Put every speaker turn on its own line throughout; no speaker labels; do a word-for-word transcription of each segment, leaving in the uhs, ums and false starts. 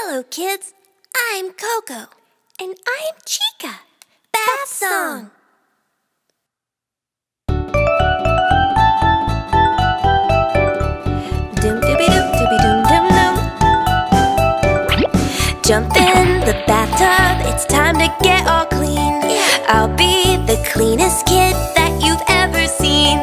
Hello, kids. I'm Coco. And I'm Chika. Bath song. Dum dooby doo dooby dum dum dum. Jump in the bathtub. It's time to get all clean. I'll be the cleanest kid that you've ever seen.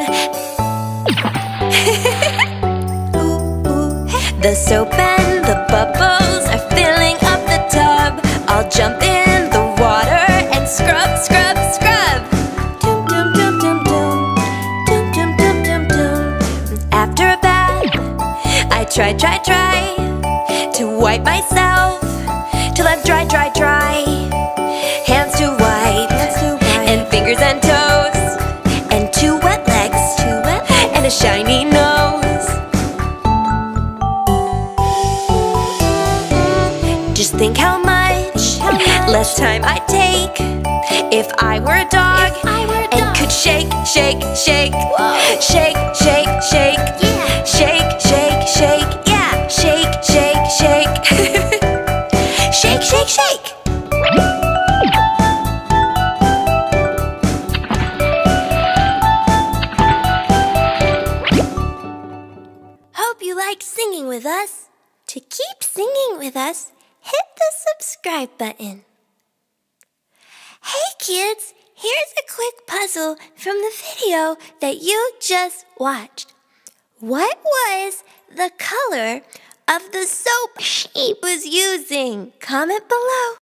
Ooh, ooh. The soap and the bubbles are filling up the tub. I'll jump in the water and scrub, scrub, scrub. Dum dum dum dum dum. Dum dum dum dum dum. After a bath, I try, try, try to wipe myself till I'm dry, dry, dry. Hands to wipe, Hands to wipe. And fingers and toes, and two wet legs, two wet legs. And a shiny nose. Just think how much, how much less time I'd take if I were a dog, I were a dog. And could shake, shake, shake. Whoa. Shake, shake, shake. Yeah. Shake, shake, shake. Yeah. Shake, shake, shake. Shake, shake, shake. Hope you liked singing with us. To keep singing with us, hit the subscribe button. Hey kids, here's a quick puzzle from the video that you just watched. What was the color of the soap she was using? Comment below.